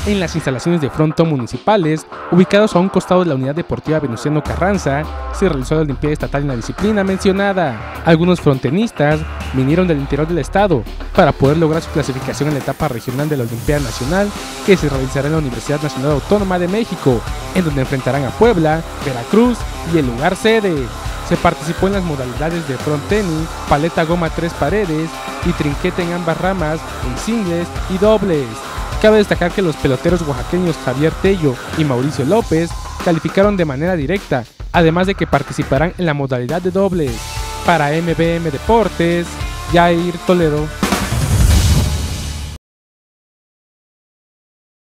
en las instalaciones de frontón municipales, ubicados a un costado de la Unidad Deportiva Venustiano Carranza, se realizó la Olimpiada Estatal en la disciplina mencionada. Algunos frontenistas vinieron del interior del estado para poder lograr su clasificación en la etapa regional de la Olimpiada Nacional, que se realizará en la Universidad Nacional Autónoma de México, en donde enfrentarán a Puebla, Veracruz y el lugar sede. Se participó en las modalidades de frontenis, paleta goma 3 paredes y trinquete en ambas ramas, en singles y dobles. Cabe destacar que los peloteros oaxaqueños Javier Tello y Mauricio López calificaron de manera directa, además de que participarán en la modalidad de dobles. Para MBM Deportes, Jair Toledo.